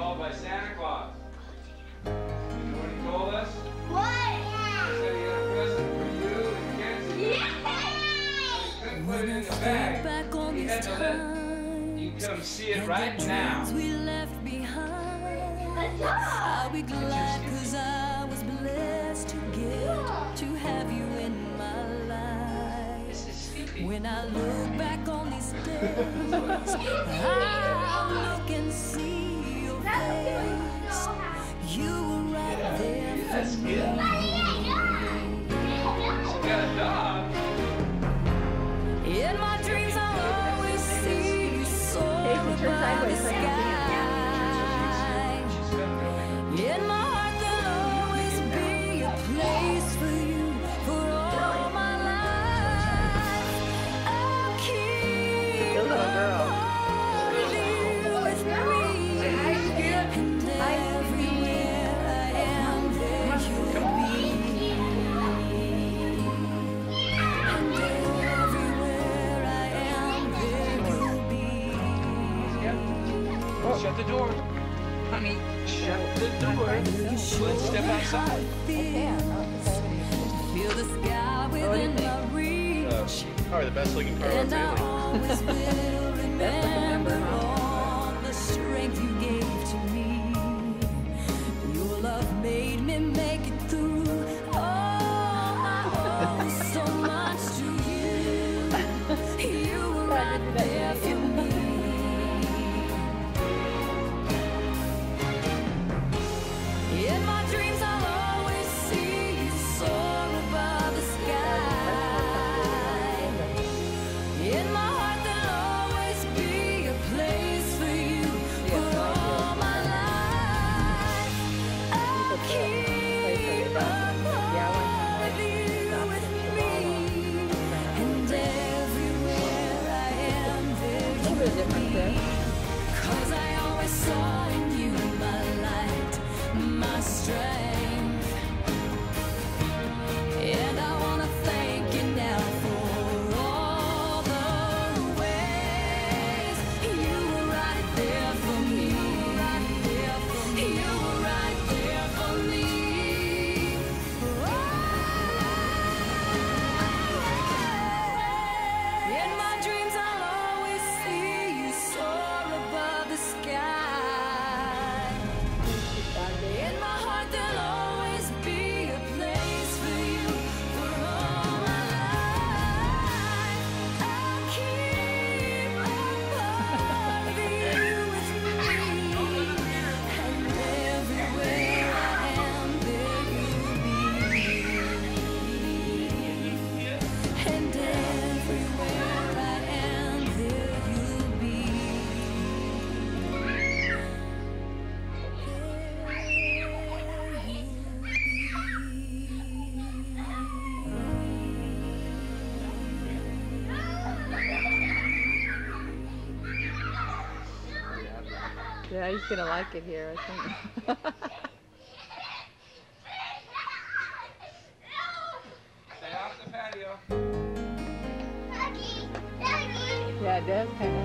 called by Santa Claus. You know what he told us? What? He said he had a present for you and kids. Yeah! He couldn't put it in the bag. He had to let you come see it right now. We left behind. I'll be glad 'cause I was blessed to get to have you in my life. This is Skippy. When I look back on these days, I'll look and see your face. You were right there That's for me. good. She got a dog. In my dreams I'll always see you soar above the sky. In my heart there'll always be a place for you for all my life. I'll keep a part of you with me. And everywhere I am, there you'll be. And everywhere I am, there you'll be. Shut the door. Honey, shut the door. Let's step outside. Feel the sky within my reach. Probably the best looking car on And I the always will remember all the strength you gave to me. Your love made me make it through. Oh, I owe so much to you. You were right there for me. In my dreams I'll always see you soar above the sky. In my heart there'll always be a place for you for all my life. I'll keep a part of you with me. And everywhere I am, there you'll be. 'Cause I always saw in you my light, my strength. And I wanna thank you now for all the ways you were right there for me. You were right there for me. In my dreams I'll always see you soar above the sky. In my heart there'll always be a place for you for all my life. I'll keep a part of you with me. And everywhere I am, there you'll be. And everywhere I am, there you'll be. Yeah, he's gonna like it here, I think. Stay off the patio. Yeah, it does kind of.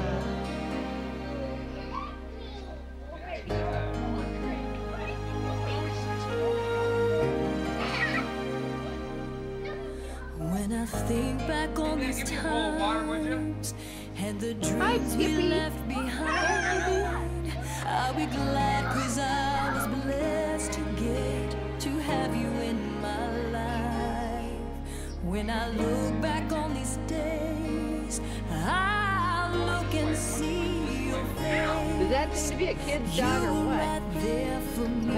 When I think back on these give me a bowl of water, would you? times and the dreams we left behind, I'll be glad 'cause I was blessed to get to have you in my life. When I look back on these days, I'll look and see your face. Does that seem to be a kid's dog or You were what? right there for me.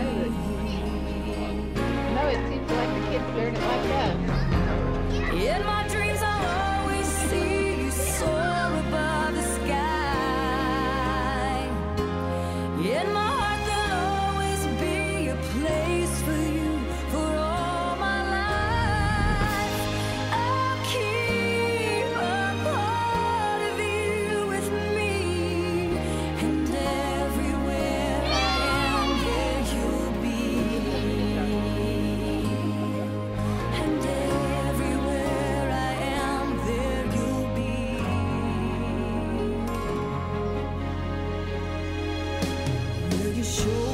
No, it seems like the kids learn it like that. In my dreams I'll always see you soar above the sky. In my heart there'll always be a place for you for all my life. I'll keep a part of you with me. And everywhere I am, there you'll be. And Show